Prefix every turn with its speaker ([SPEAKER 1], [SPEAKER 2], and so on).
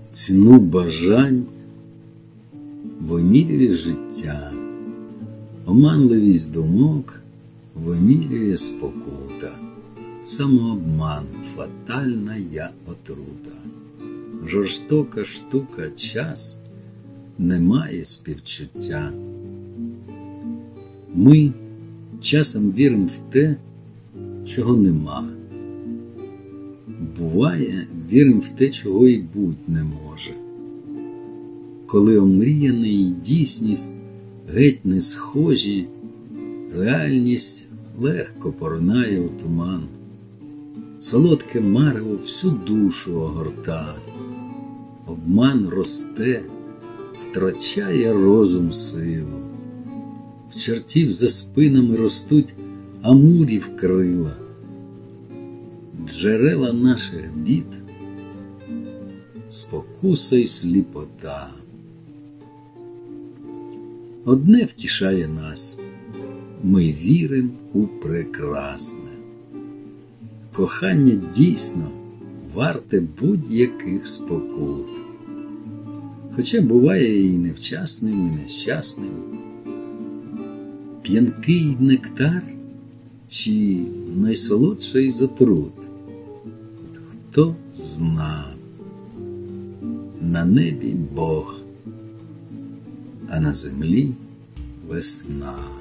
[SPEAKER 1] ціну бажань вимірює життя, оманливість думок вимірює спокута, самообман – фатальна я отрута. Жорстока штука час не має співчуття. Ми часом віримо в те, чого нема. Буває, віримо в те, чого й буть не може. Коли омріяний і дійсність геть не схожі, реальність легко поринає у туман. Солодке марево всю душу огорта, обман росте, втрачає розум силу. В чортів за спинами ростуть амурів крила. Джерела наших бід – спокуса й сліпота. Одне втішає нас – ми віримо у прекрасне. Кохання дійсно варте будь-яких спокут. Хоча буває і невчасним, і нещасним. П'янкий нектар чи найсолодший з отрут? Хто зна? На небі Бог, а на землі весна.